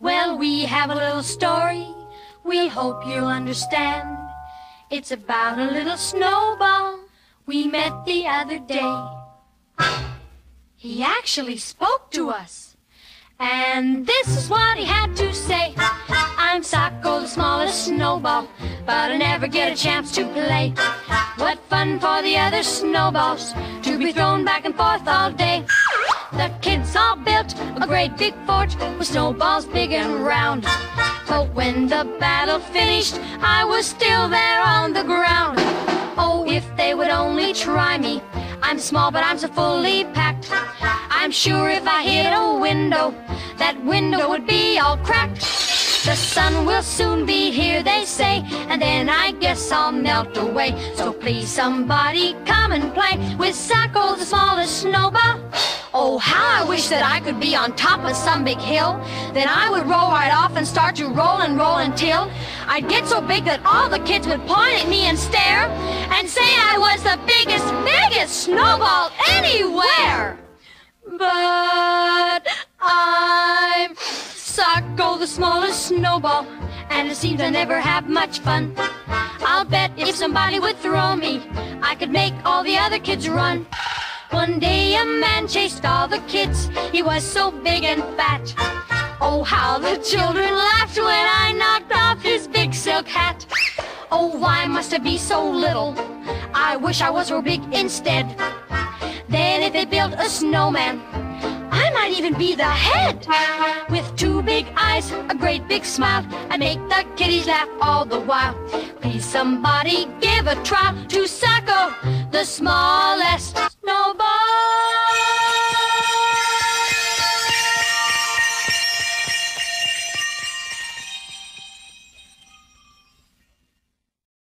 Well, we have a little story we hope you'll understand. It's about a little snowball we met the other day. He actually spoke to us, and this is what he had to say. I'm Socko, the smallest snowball, but I never get a chance to play. What fun for the other snowballs to be thrown back and forth all day. The kids all built a great big fort with snowballs big and round. But when the battle finished, I was still there on the ground. Oh, if they would only try me. I'm small, but I'm so fully packed. I'm sure if I hit a window, that window would be all cracked. The sun will soon be here, they say, and then I guess I'll melt away. So please, somebody come and play with Socko, the smallest snowball. Oh, how I wish that I could be on top of some big hill. Then I would roll right off and start to roll and roll until I'd get so big that all the kids would point at me and stare and say I was the biggest snowball anywhere. But I'm Socko, the smallest snowball, and it seems I never have much fun. I'll bet if somebody would throw me, I could make all the other kids run. One day a man chased all the kids, he was so big and fat. Oh, how the children laughed when I knocked off his big silk hat. Oh, why must I be so little? I wish I was real big instead. Then if they built a snowman, I might even be the head. With two big eyes, a great big smile, I'd make the kiddies laugh all the while. Please somebody give a try to Socko, the smallest